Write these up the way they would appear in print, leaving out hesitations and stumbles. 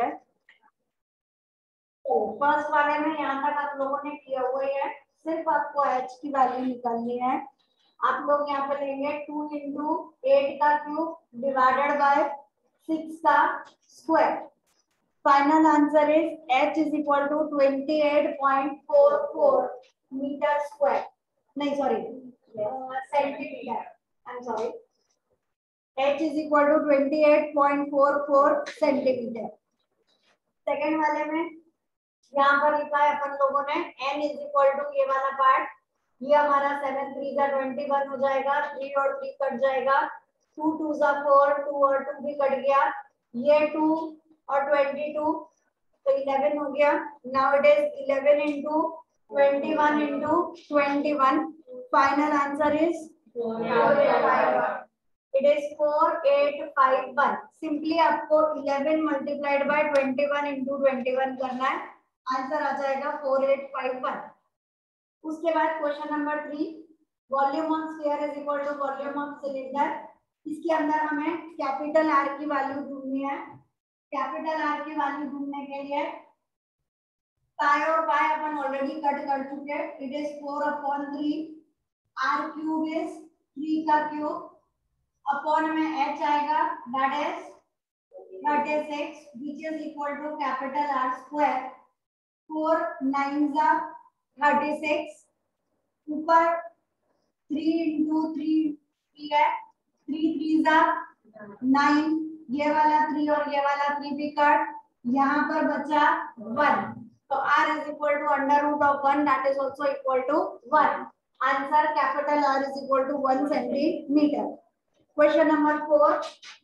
है। तो फर्स्ट वाले में यहाँ तक आप लोगों ने किया हुआ है, सिर्फ आपको h की वैल्यू निकालनी है। आप लोग यहाँ पे लेंगे 2 इंटू 8 का क्यूब डिवाइडेड बाय 6 का square. Final answer is h is equal to 28.44 metre square, नहीं sorry centimetre, I am sorry, h is equal to 28.44 centimetre. Second वाले में यहाँ पर लिखा है अपन लोगों ने n इज इक्वल टू ये वाला पार्ट, ये हमारा 7 3 जा 21 हो जाएगा, 3 और 3 कट जाएगा, 2 2 जा 4, 2 और 2 भी कट गया, ये 2 और 22 तो 11 हो गया। Now it is 11 into 21 into 21, final answer is 4851, it is 4851। Simply आपको 11 मल्टीप्लाइड बाय 21 इंटू 21 करना है, आंसर आ जाएगा 4851। उसके बाद question number 3, volume of sphere is equal to volume of cylinder. इसके अंदर हमें कैपिटल आर की वैल्यू ढूंढनी है। कैपिटल आर की वैल्यू ढूंढने के लिए पाई और पाई अपन ऑलरेडी कट कर चुके हैं, it is 4/3, r cube is 3 का क्यूब, अपॉन में h आएगा that is 36 which is equal to capital R square, 4 9 जा 36, ऊपर 3 into 3 है, 3 3 जा 9, ये वाला 3 और ये वाला 3 भी कट, यहाँ पर बचा 1, तो R is equal to under root of 1, that is also equal to 1. Answer capital R is equal to 1 centimeter. Question number 4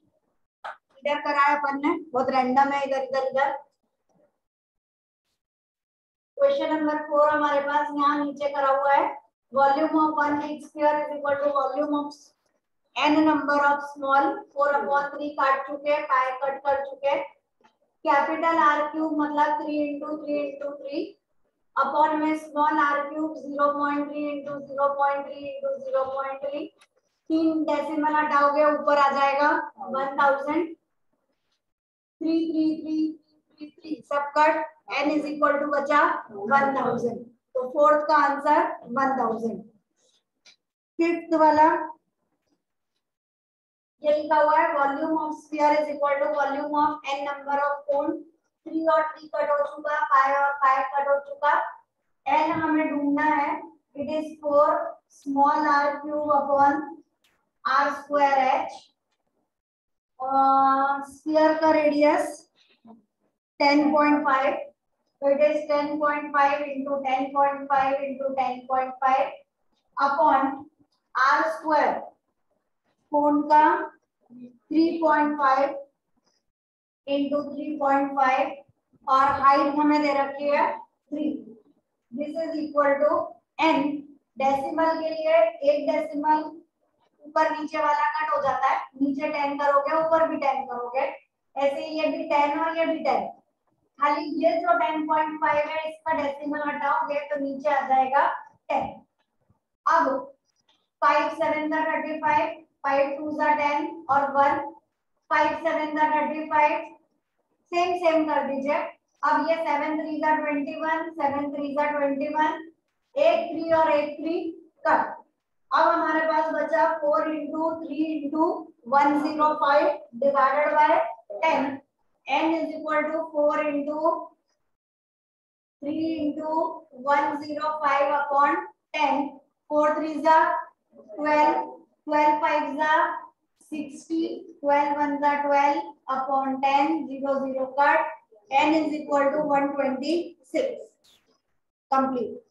इधर कराया अपन ने, बहुत रैंडम है इधर इधर इधर। क्वेश्चन नंबर 4 हमारे पास यहाँ नीचे करा हुआ है, volume of one big sphere is equal to volume of n number of small, 4/3 काट चुके, पाई कट कर चुके, कैपिटल आर क्यूब मतलब 3 into 3 into 3, अपॉन में small r cube 0.3 into 0.3 into 0.3, 3 decimal हटाओगे ऊपर आ जाएगा 1000, 3 3 3 3 3 सब cut, n is equal to बचा 1000, तो फोर्थ का आंसर 1000। फिफ्थ वाला ये लिखा हुआ है, volume of sphere is equal to volume of n number of cone, 3 और 3 कट हो चुका, 5 और 5 कट हो चुका, n हमें ढूंढना है, it is 4 small r cube upon r square h, sphere का रेडियस 10.5, तो it is 10.5 into 10.5 into 10.5 upon r square cone का 3.5 into 3.5 और हाइट हमें दे रखी है 3, this is equal to n। Decimal के लिए एक डेसिमल ऊपर नीचे वाला कट हो जाता है, नीचे 10 करोगे ऊपर भी 10 करोगे, ऐसे ये भी 10 और ये भी 10, खाली ये जो 10.5 है इसका डेसिमल हटाओगे तो नीचे आ जाएगा 10। अब 5 7 जा 35, 5 2 जा 10 और 1, 5 7 जा 35, सेम कर दीजिए। अब ये 7 3 जा 21, 7 3 जा 21, एक 3 और एक 3 कट। अब हमारे पास बचा 4 into 3 into 105 divided by 10, n is equal to 4 into 3 into 105 upon 10, 4 3 जा 12, 12 5 जा 60, 12 1 जा 12 upon 10, 0 0 cut, n is equal to 126 complete।